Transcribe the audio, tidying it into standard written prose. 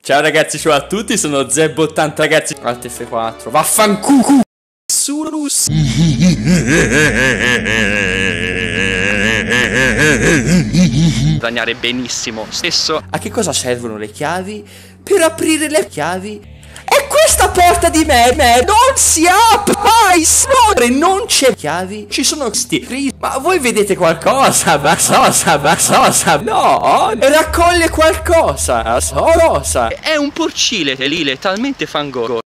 Ciao ragazzi, ciao a tutti, sono Zeb80 ragazzi. Alt F4, vaffanculo. Surus. Guadagnare benissimo. Stesso. A che cosa servono le chiavi? Per aprire le chiavi. E questa porta di me non si apre mai, non c'è chiavi, ci sono sti. Ma voi vedete qualcosa? No, raccoglie qualcosa. Cosa? È un porcile lì, talmente fangogo.